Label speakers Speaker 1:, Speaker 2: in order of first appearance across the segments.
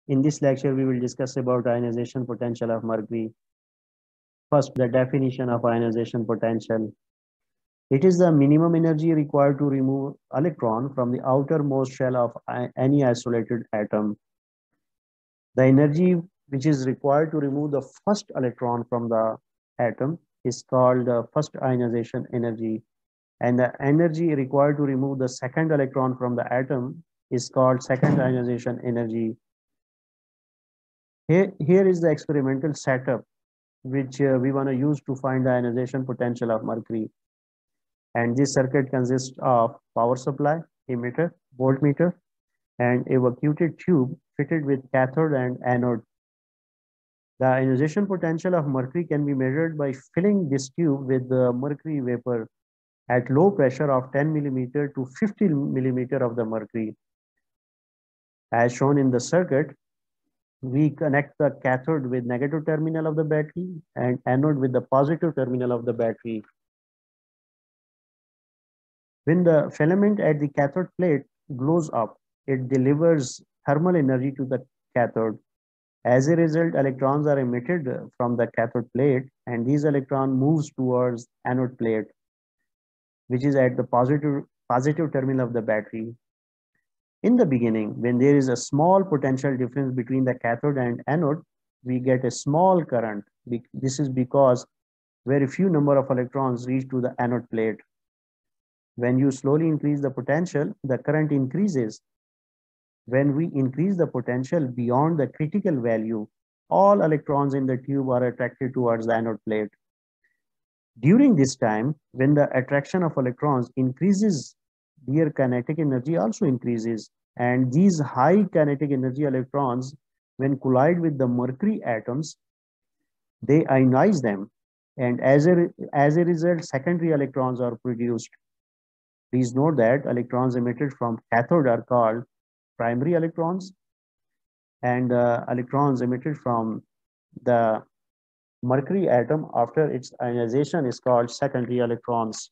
Speaker 1: In this lecture, we will discuss about ionization potential of mercury. First, the definition of ionization potential. It is the minimum energy required to remove electron from the outermost shell of any isolated atom. The energy which is required to remove the first electron from the atom is called the first ionization energy, and the energy required to remove the second electron from the atom is called second ionization energy. Here is the experimental setup which we want to use to find the ionization potential of mercury. And this circuit consists of power supply, emitter, voltmeter, and a vacuum tube fitted with cathode and anode. The ionization potential of mercury can be measured by filling this tube with the mercury vapor at low pressure of 10 millimeter to 50 millimeter of the mercury. As shown in the circuit, we connect the cathode with negative terminal of the battery and anode with the positive terminal of the battery. When the filament at the cathode plate glows up, it delivers thermal energy to the cathode. As a result, electrons are emitted from the cathode plate, and these electron moves towards anode plate, which is at the positive terminal of the battery. In the beginning, when there is a small potential difference between the cathode and anode, we get a small current. This is because very few number of electrons reach to the anode plate. When you slowly increase the potential, the current increases. When we increase the potential beyond the critical value, all electrons in the tube are attracted towards the anode plate. During this time, when the attraction of electrons increases, their kinetic energy also increases. And these high kinetic energy electrons, when collide with the mercury atoms, they ionize them. And as a result, secondary electrons are produced. Please note that electrons emitted from cathode are called primary electrons, and electrons emitted from the mercury atom after its ionization is called secondary electrons.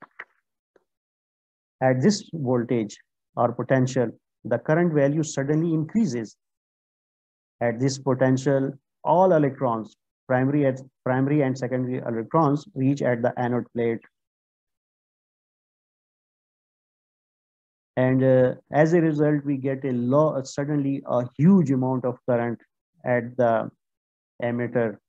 Speaker 1: At this voltage or potential, the current value suddenly increases. At this potential, all electrons, primary and secondary electrons, reach at the anode plate. And as a result, we get suddenly a huge amount of current at the emitter.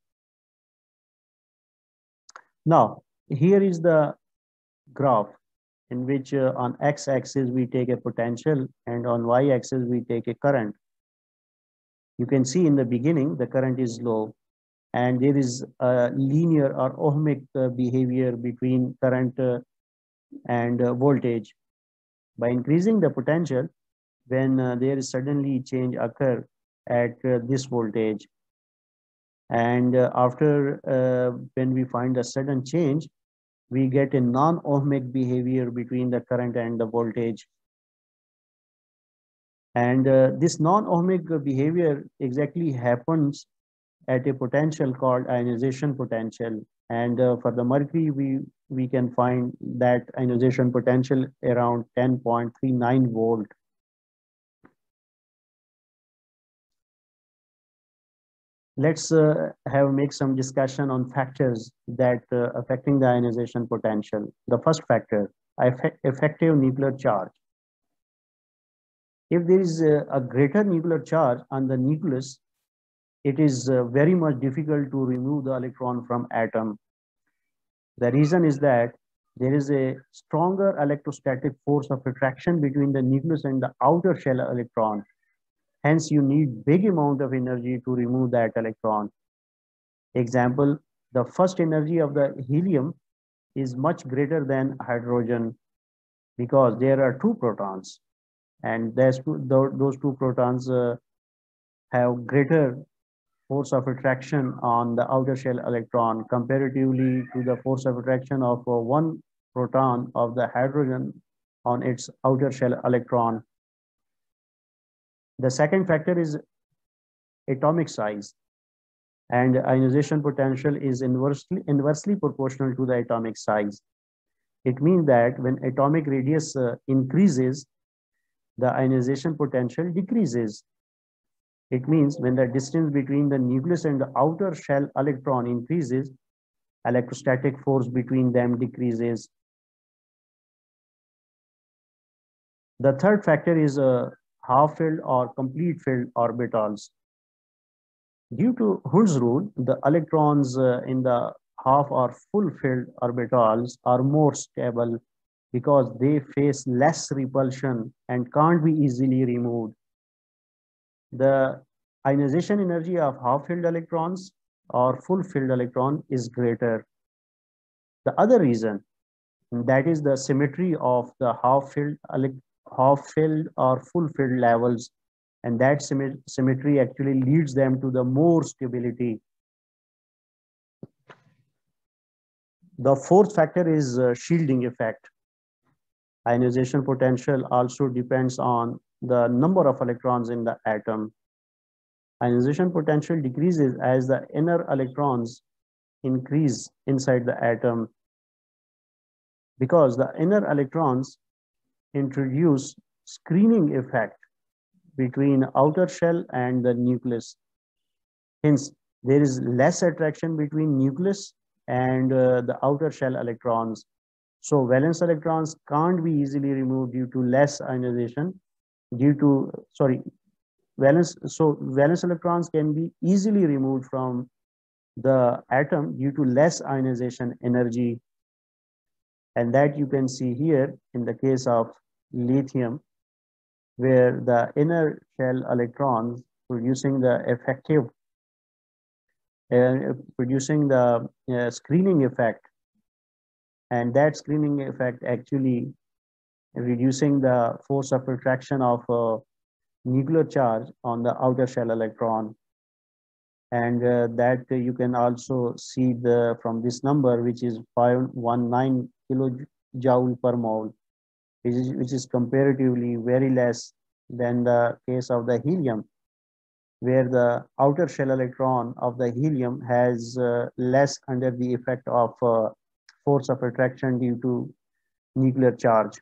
Speaker 1: Now, here is the graph in which on x-axis we take a potential and on y-axis we take a current. You can see in the beginning the current is low, and there is a linear or ohmic behavior between current and voltage. By increasing the potential, when there is suddenly change occur at this voltage, and after when we find a sudden change, we get a non-ohmic behavior between the current and the voltage. And this non-ohmic behavior exactly happens at a potential called ionization potential. And for the mercury, we can find that ionization potential around 10.39 volt. Let's make some discussion on factors that affecting the ionization potential. The first factor, effective nuclear charge. If there is a greater nuclear charge on the nucleus, it is very much difficult to remove the electron from atom. The reason is that there is a stronger electrostatic force of attraction between the nucleus and the outer shell electron. Hence, you need big amount of energy to remove that electron. Example, the first energy of the helium is much greater than hydrogen because there are two protons, and those two protons have greater force of attraction on the outer shell electron comparatively to the force of attraction of one proton of the hydrogen on its outer shell electron. The second factor is atomic size, and ionization potential is inversely proportional to the atomic size. It means that when atomic radius increases, the ionization potential decreases. It means when the distance between the nucleus and the outer shell electron increases, electrostatic force between them decreases. The third factor is half-filled or complete-filled orbitals. Due to Hund's rule, the electrons in the half or full-filled orbitals are more stable because they face less repulsion and can't be easily removed. The ionization energy of half-filled electrons or full-filled electron is greater. The other reason, that is the symmetry of the half-filled or full-filled levels, and that symmetry actually leads them to the more stability. The fourth factor is shielding effect. Ionization potential also depends on the number of electrons in the atom. Ionization potential decreases as the inner electrons increase inside the atom because the inner electrons introduce screening effect between outer shell and the nucleus. Hence, there is less attraction between nucleus and the outer shell electrons. So valence electrons can't be easily removed due to less ionization, valence electrons can be easily removed from the atom due to less ionization energy. And that you can see here in the case of lithium, where the inner shell electrons producing the effective, producing the screening effect, and that screening effect actually reducing the force of attraction of nuclear charge on the outer shell electron. And that you can also see from this number, which is 519 kilojoule per mole, which is comparatively very less than the case of the helium, where the outer shell electron of the helium has less under the effect of force of attraction due to nuclear charge.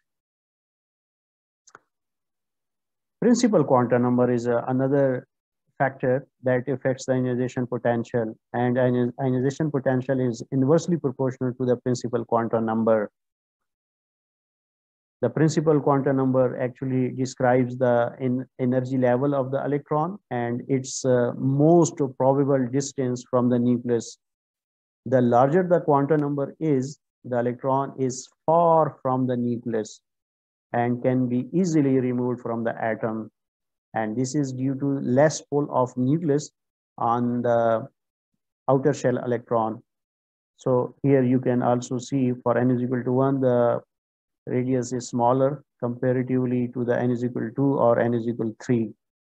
Speaker 1: Principal quantum number is another factor that affects the ionization potential, and ionization potential is inversely proportional to the principal quantum number. The principal quantum number actually describes the energy level of the electron and its most probable distance from the nucleus. The larger the quantum number is, the electron is far from the nucleus and can be easily removed from the atom. And this is due to less pull of nucleus on the outer shell electron. So here you can also see for n is equal to 1, the radius is smaller comparatively to the n is equal to 2 or n is equal to 3.